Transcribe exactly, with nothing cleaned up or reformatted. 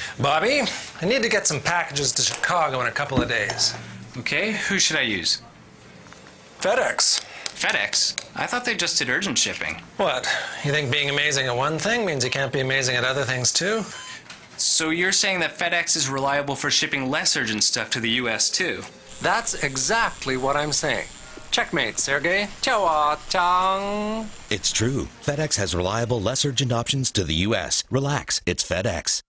Bobby, I need to get some packages to Chicago in a couple of days. Okay, who should I use? FedEx. FedEx? I thought they just did urgent shipping. What? You think being amazing at one thing means you can't be amazing at other things too? So you're saying that FedEx is reliable for shipping less urgent stuff to the U S too? That's exactly what I'm saying. Checkmate, Sergey. Ciao, Chang. It's true. FedEx has reliable, less urgent options to the U S. Relax, it's FedEx.